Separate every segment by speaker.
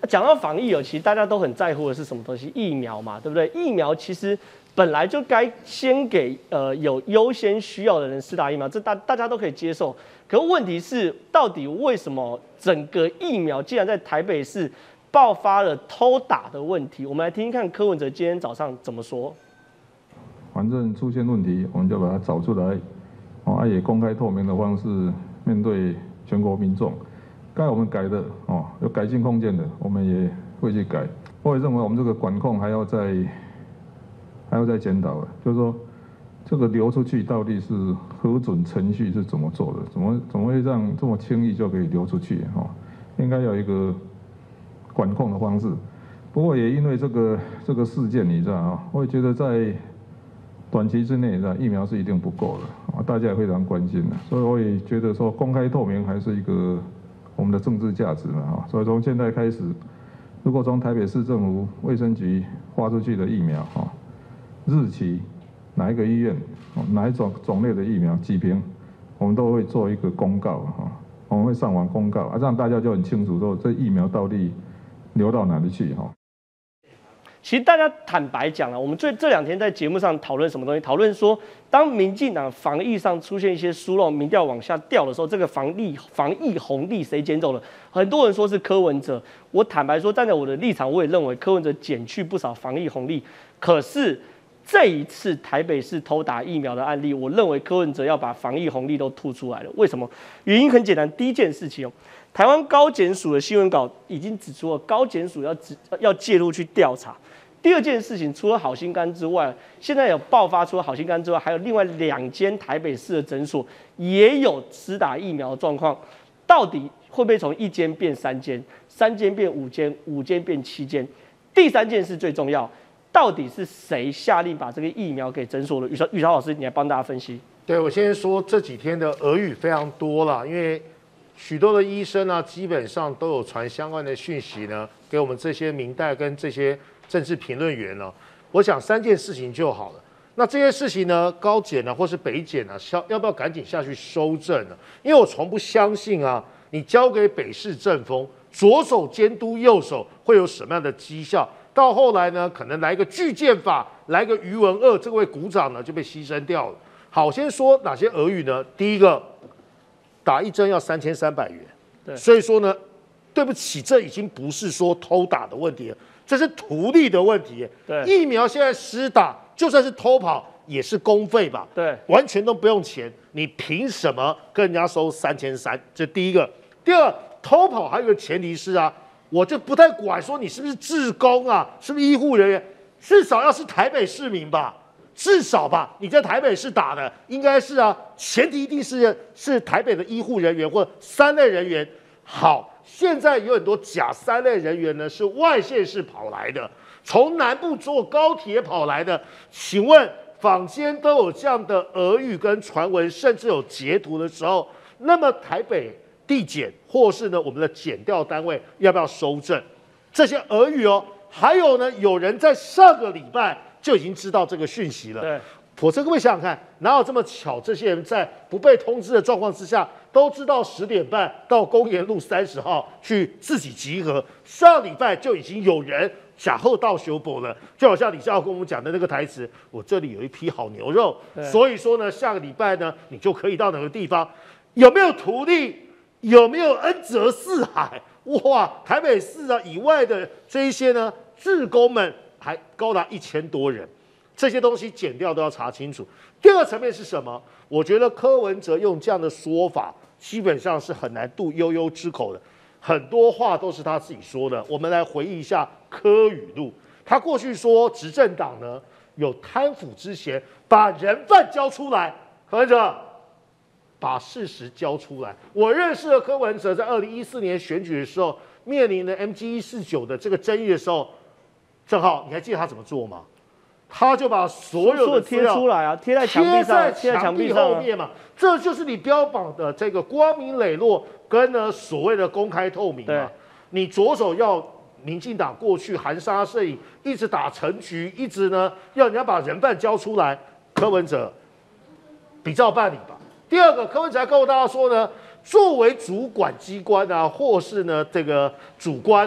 Speaker 1: 讲到防疫其实大家都很在乎的是什么东西？疫苗嘛，对不对？疫苗其实本来就该先给有优先需要的人施打疫苗，这大家都可以接受。可问题是，到底为什么整个疫苗竟然在台北市爆发了偷打的问题？我们来听听看柯文哲今天早上怎么说。
Speaker 2: 反正出现问题，我们就把它找出来，也公开透明的方式面对全国民众。该我们改的有改进空间的，我们也会去改。我也认为我们这个管控还要再检讨的，就是说这个流出去到底是核准程序是怎么做的？怎么会让这么轻易就可以流出去？应该有一个管控的方式。不过也因为这个事件，你知道我也觉得在短期之内，疫苗是一定不够的，大家也非常关心的，所以我也觉得说公开透明还是一个我们的政治价值嘛，所以从现在开始，如果从台北市政府卫生局发出去的疫苗，日期、哪一个医院、哪一种类的疫苗几瓶，我们都会做一个公告，我们会上网公告，让大家就很清楚说这疫苗到底流到哪里去。
Speaker 1: 其实大家坦白讲了，我们这2天在节目上讨论什么东西？讨论说，当民进党防疫上出现一些疏漏，民调往下掉的时候，这个防疫红利谁捡走了？很多人说是柯文哲。我坦白说，站在我的立场，我也认为柯文哲减去不少防疫红利。可是这一次台北市偷打疫苗的案例，我认为柯文哲要把防疫红利都吐出来了。为什么？原因很简单，第一件事情台湾高检署的新闻稿已经指出了，高检署要介入去调查。第二件事情，除了好心肝之外，现在有爆发除了好心肝之外，还有另外2间台北市的诊所也有施打疫苗的状况。到底会不会从1间变3间，3间变5间，5间变7间？第3件事最重要，到底是谁下令把这个疫苗给诊所的？宇潮老师，你来帮大家分析。
Speaker 3: 对，我先说这几天的俄语非常多了，因为许多的医生呢，基本上都有传相关的讯息呢，给我们这些民代跟这些政治评论员呢。我想3件事情就好了。那这些事情呢，高检呢，或是北检呢，要不要赶紧下去收证呢？因为我从不相信啊，你交给北市政风，左手监督右手会有什么样的绩效？到后来呢，可能来一个巨剑法，来一个余文恶，这位股长呢就被牺牲掉了。好，先说哪些俄语呢？第一个，打1针要3300元，对，所以说呢，对不起，这已经不是说偷打的问题了，这是图利的问题。对，疫苗现在施打，就算是偷跑也是公费吧？对，完全都不用钱，你凭什么跟人家收3300？这第一个。第二，偷跑还有一个前提是啊，我就不太管说你是不是志工啊，是不是医护人员，至少要是台北市民吧。至少吧，你在台北市打的应该是啊，前提一定是台北的医护人员或3类人员。好，现在有很多假3类人员呢，是外县市跑来的，从南部坐高铁跑来的。请问坊间都有这样的俄语跟传闻，甚至有截图的时候，那么台北地检或是呢我们的检调单位要不要收证这些俄语哦？还有呢，有人在上个礼拜就已经知道这个讯息了。对，否则各位想想看，哪有这么巧？这些人在不被通知的状况之下，都知道10点半到公园路30号去自己集合。上礼拜就已经有人假后到修补了，就好像李孝跟我们讲的那个台词：我这里有一批好牛肉，所以说呢，下个礼拜呢，你就可以到哪个地方？有没有图利？有没有恩泽四海？哇，台北市啊以外的这一些呢，志工们。还高达1000多人，这些东西检调都要查清楚。第二个层面是什么？我觉得柯文哲用这样的说法，基本上是很难渡悠悠之口的。很多话都是他自己说的。我们来回忆一下柯语录，他过去说执政党呢有贪腐之嫌，把人犯交出来。柯文哲把事实交出来。我认识的柯文哲在2014年选举的时候，面临了 MG149的这个争议的时候。正好，你还记得他怎么做吗？他就把所有的
Speaker 1: 贴出来啊，贴在墙壁上，贴在墙壁
Speaker 3: 后面嘛。这就是你标榜的这个光明磊落跟呢所谓的公开透明嘛。你左手要民进党过去含沙射影，一直打成局，一直呢要人家把人犯交出来。柯文哲比照办理吧。第二个，柯文哲还告诉大家说呢，作为主管机关啊，或是呢这个主官啊。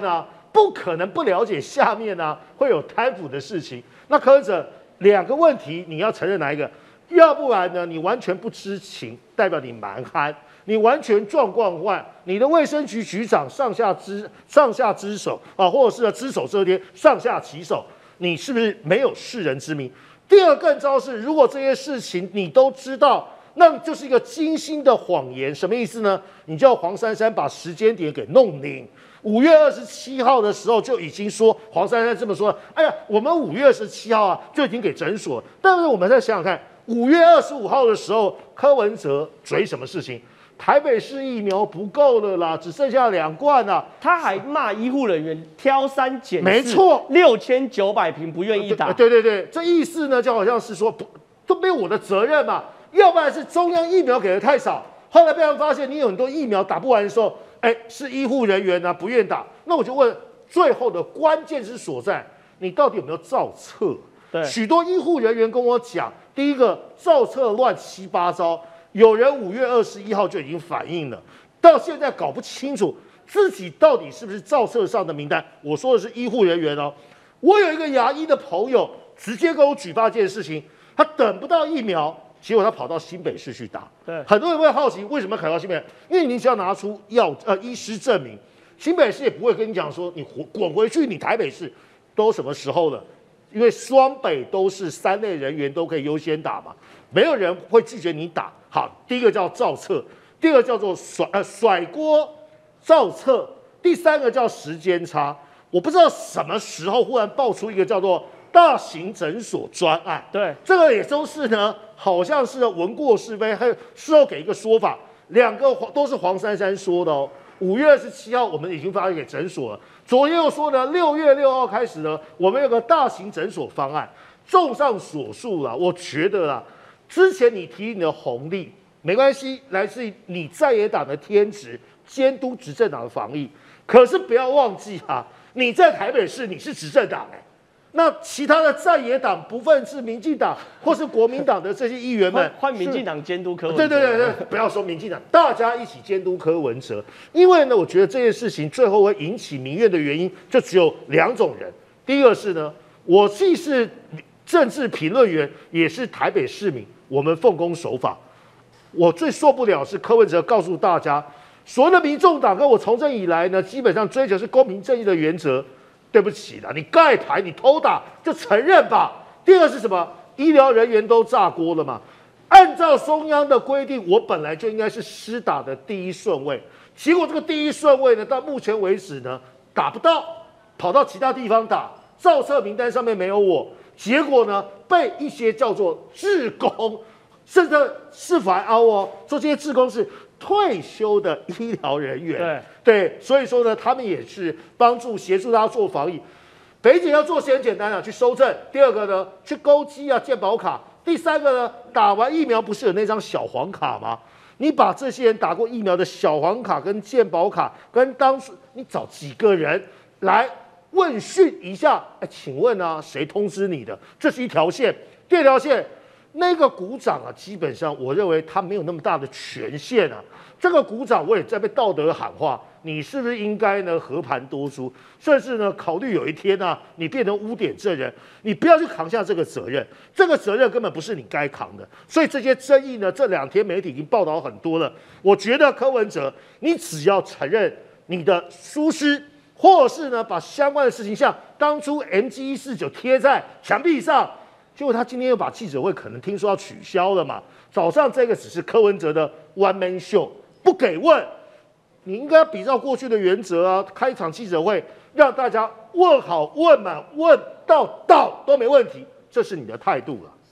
Speaker 3: 不可能不了解下面啊会有贪腐的事情。那柯文哲2个问题，你要承认哪一个？要不然呢，你完全不知情，代表你蛮憨，你完全状况外，你的卫生局局长上下之手啊，或者是只手遮天，上下其手，你是不是没有世人之名？第二更糟是，如果这些事情你都知道，那就是一个精心的谎言。什么意思呢？你叫黄珊珊把时间点给弄拧。5月27号的时候就已经说黄珊珊这么说，哎呀，我们5月27号啊就已经给诊所了。但是我们再想想看，5月25号的时候，柯文哲嘴什么事情？台北市疫苗不够了啦，只剩下2罐啦。
Speaker 1: 他还骂医护人员挑三拣四，
Speaker 3: 没错
Speaker 1: ，6900瓶不愿意打。
Speaker 3: 对，这意思呢就好像是说都没有我的责任嘛，要不然是中央疫苗给的太少，后来被他们发现你有很多疫苗打不完的时候。是医护人员啊不愿打，那我就问，最后的关键之所在，你到底有没有造册？
Speaker 1: 对，
Speaker 3: 许多医护人员跟我讲，第一个造册乱七八糟，有人5月21号就已经反映了，到现在搞不清楚自己到底是不是造册上的名单。我说的是医护人员哦，我有一个牙医的朋友，直接跟我举报这件事情，他等不到疫苗。结果他跑到新北市去打，
Speaker 1: 对，
Speaker 3: 很多人会好奇为什么跑到新北？因为你只要拿出医师证明，新北市也不会跟你讲说你滚回去，你台北市都什么时候了？因为双北都是3类人员都可以优先打嘛，没有人会拒绝你打。好，第一个叫造册，第二个叫做甩锅造册，第3个叫时间差。我不知道什么时候忽然爆出一个叫做大型诊所专案，
Speaker 1: 对，
Speaker 3: 这个也都是呢。好像是闻过是非，还有事后给一个说法，2个都是黄珊珊说的哦。5月27号我们已经发给诊所了，昨天又说呢，6月6号开始呢，我们有个大型诊所方案。综上所述啦，我觉得啦，之前你提你的红利没关系，来自于你在野党的天职，监督执政党的防疫。可是不要忘记啊，你在台北市你是执政党那其他的在野党，不论是民进党或是国民党的这些议员们，
Speaker 1: 换民进党监督柯文哲。
Speaker 3: 对，不要说民进党，大家一起监督柯文哲。因为呢，我觉得这件事情最后会引起民怨的原因，就只有2种人。第一个是呢，我既是政治评论员，也是台北市民，我们奉公守法。我最受不了是柯文哲告诉大家，所有的民众党跟我从政以来呢，基本上追求是公平正义的原则。对不起啦，你盖牌你偷打就承认吧。第二是什么？医疗人员都炸锅了嘛？按照中央的规定，我本来就应该是施打的第1顺位，结果这个第1顺位呢，到目前为止呢打不到，跑到其他地方打，造册名单上面没有我，结果呢被一些叫做志工，甚至是否还凹哦，说这些志工是退休的医疗人员，对，所以说呢，他们也是帮助协助大家做防疫。北检要做些很简单啊，去收证；第2个呢，去勾稽啊健保卡；第3个呢，打完疫苗不是有那张小黄卡吗？你把这些人打过疫苗的小黄卡跟健保卡，跟当初你找几个人来问讯一下，请问啊，谁通知你的？这是一条线。第2条线。那个股长啊，基本上我认为他没有那么大的权限啊。这个股长我也在被道德喊话，你是不是应该呢和盘多出，甚至呢考虑有一天啊你变成污点证人，你不要去扛下这个责任，这个责任根本不是你该扛的。所以这些争议呢，这2天媒体已经报道很多了。我觉得柯文哲，你只要承认你的疏失，或是呢把相关的事情像当初 MG149贴在墙壁上。结果他今天又把记者会可能听说要取消了嘛？早上这个只是柯文哲的 one man show， 不给问，你应该比照过去的原则啊，开一场记者会让大家问好、问满、问到都没问题，这是你的态度了。